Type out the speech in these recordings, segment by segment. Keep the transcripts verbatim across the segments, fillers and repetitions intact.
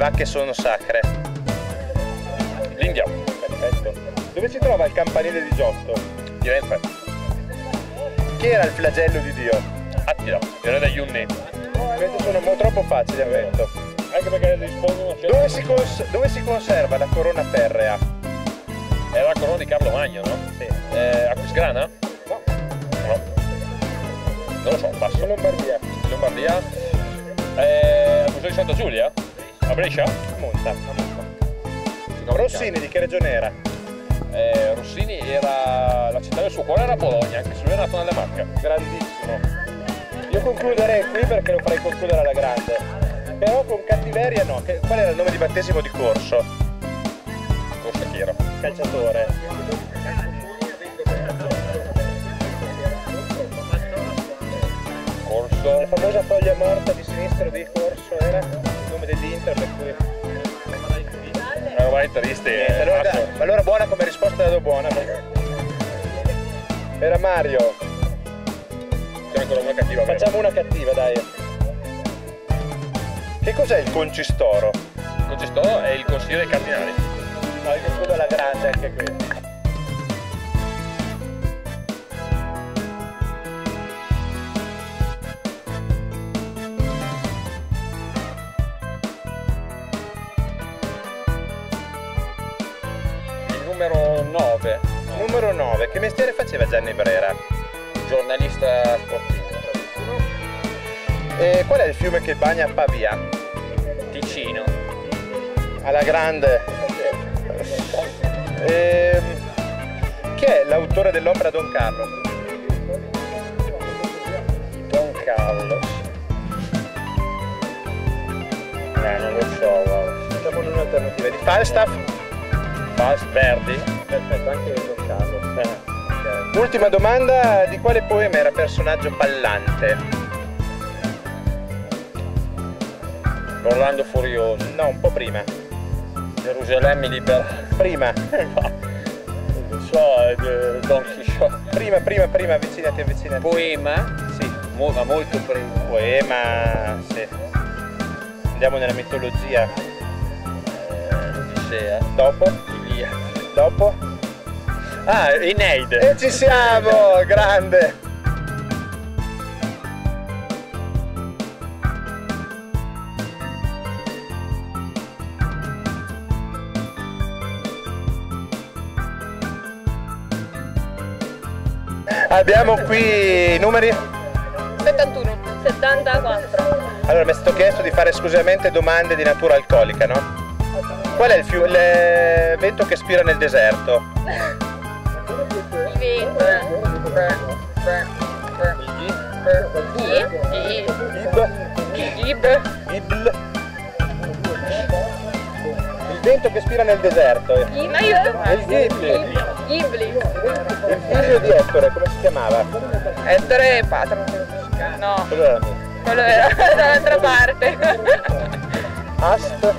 vacche sono sacre. L'India. Perfetto. Dove si trova il campanile di Giotto? Firenze. Chi era il flagello di Dio? Attila, era degli Unni. Queste sono mo troppo facili, ammetto. Anche perché rispondono Dove si, cons dove si conserva la corona ferrea? Era la corona di Carlo Magno, no? Sì. Eh, a Quisgrana? No. No. Non lo so, passo. In Lombardia. In Lombardia? Eh, al Museo di Santa Giulia? A Brescia? A Monza. A Monza. Rossini di che regione era? Eh, Rossini era... la città del suo cuore era Bologna, anche se lui era nato nelle Marche. Grandissimo. Io concluderei qui perché lo farei concludere alla grande. Però con cattiveria no. Che, qual era il nome di battesimo di Corso? Corso chi era? Calciatore. Corso... La famosa foglia morta di sinistro di Corso era il nome dell'Inter, per cui... Era roba interista e... Niente, allora, dai, ma allora buona come risposta, la do buona. Era Mario. C'è ancora una cattiva. Facciamo una cattiva, dai. Che cos'è il concistoro? Il concistoro è il consiglio dei cardinali. No, io concludo alla grande anche qui. Il numero nove. Numero nove. Che mestiere faceva Gianni Brera? Giornalista sportivo. E qual è il fiume che bagna Pavia? Ticino. Alla grande. E... chi è l'autore dell'opera Don Carlo? Don Carlos. Eh, non lo so, guarda. Facciamo un'alternativa. Di Falstaff? Fast Verdi. Perfetto, anche Don Carlo. Eh. Ultima domanda, di quale poema era personaggio pallante? Orlando Furioso. No, un po' prima. Gerusalemme libera. Prima. Non so, eh, Don Chisciotte. Prima, prima, prima, avvicinati, avvicinati. Poema? Sì. Mo ma molto prima. Poema, sì. Andiamo nella mitologia. Eh, Odissea. Dopo? Ilia. Dopo? Ah, Eneide. E ci siamo, grande. Abbiamo qui i numeri? settantuno. settantaquattro. Allora, mi è stato chiesto di fare esclusivamente domande di natura alcolica, no? Qual è il fiume, l'evento che spira nel deserto? Il vento. Ib? Ibl? Il vento che spira nel deserto. Ma io Il Ghibli. Ghibli. Il figlio di Ettore, come si chiamava? Ettore Patro. No, Quello era quello era dall'altra parte. Ast?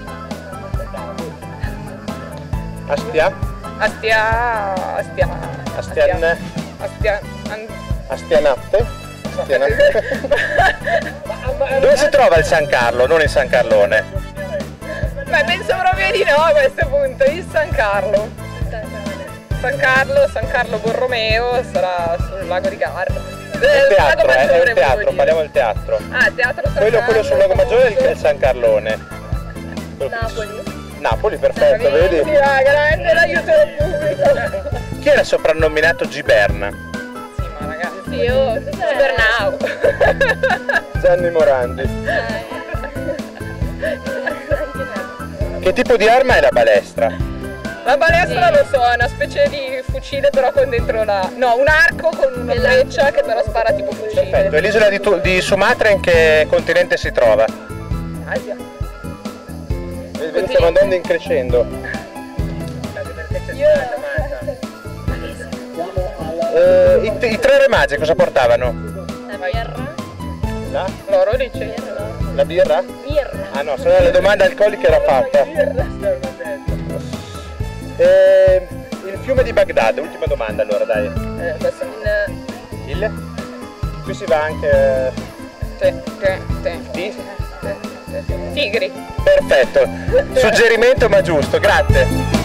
Astia? Astia. Astia. Astian? Astia. Astianatte? Astianatte? Dove si trova il San Carlo, non il San Carlone? Beh, penso proprio di no a questo punto. Il San Carlo. San Carlo, San Carlo Borromeo sarà sul lago di Garda. Il teatro, eh, è il teatro, parliamo del teatro. Ah, teatro San Quello, Carlo. quello sul lago Maggiore è il San Carlone. Napoli. Napoli, perfetto, vedi? Bravissima, grande l'aiuto del pubblico. Chi era soprannominato Giberna? Sì, ma ragazzi, sì, io Bernau. Gianni Morandi. Che tipo di arma è la balestra? La balestra sì. Lo so, è una specie di fucile però con dentro la... no, un arco con una freccia che però spara tipo fucile. Perfetto, e l'isola di, di Sumatra in che continente si trova? Asia. Vedi, stiamo andando in crescendo. Yeah. Eh, i, I tre re magi cosa portavano? La birra. La? Loro dice. La birra? Birra. Ah no, se no la domanda alcolica era fatta. Eh, il fiume di Baghdad, ultima domanda allora, dai. Eh, questo è il... Il? Qui si va anche... Te, te, te. Di? Te. Tigri. Perfetto, suggerimento ma giusto, grazie.